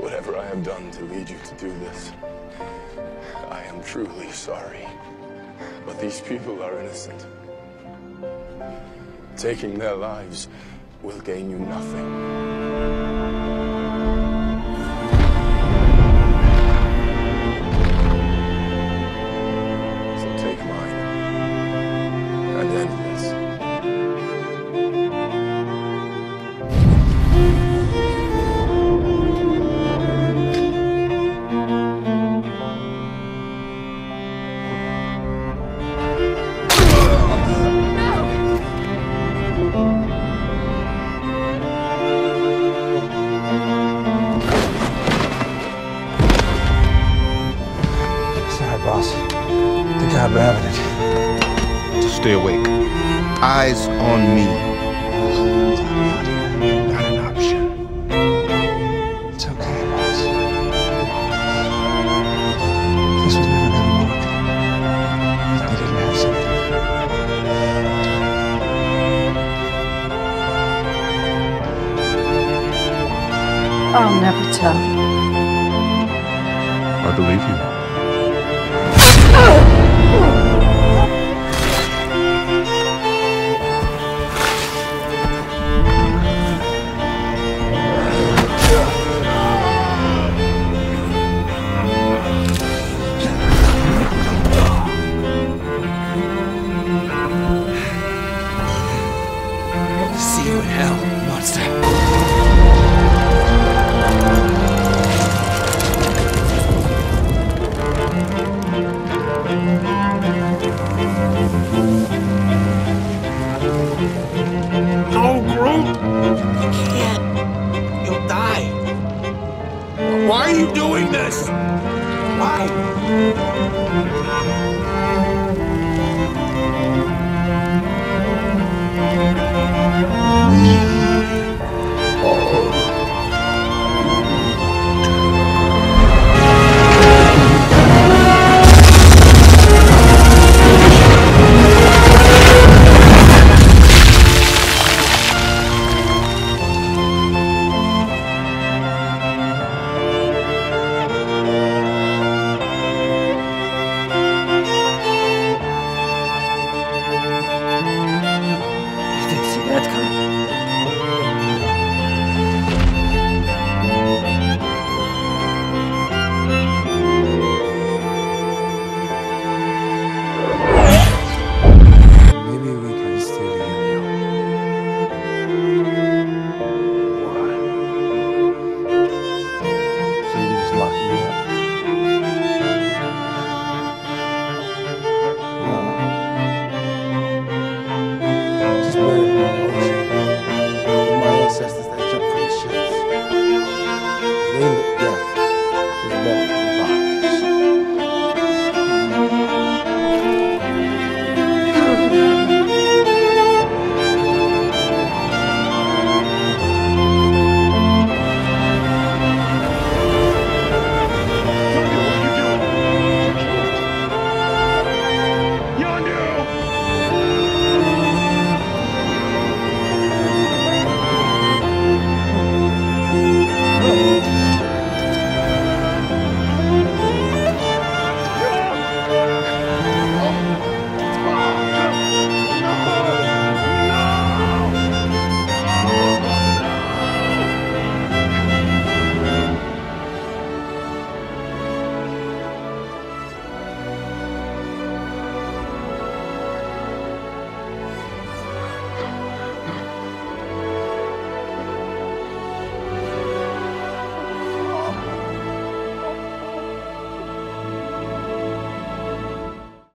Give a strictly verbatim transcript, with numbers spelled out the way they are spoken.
Whatever I have done to lead you to do this, I am truly sorry. But these people are innocent. Taking their lives will gain you nothing. Boss, I think I'm having it. Just stay awake. Eyes on me. Not an option. It's okay, boss. This was never gonna work. They didn't have something. I'll never tell. I believe you. See you in hell, monster. No, Groot! You can't. You'll die. Why are you doing this? Why? That's coming. Maybe we can still heal you. Why? So you can just lock me up? No. Just bury me. Ancestors that jump from the ships. They look death.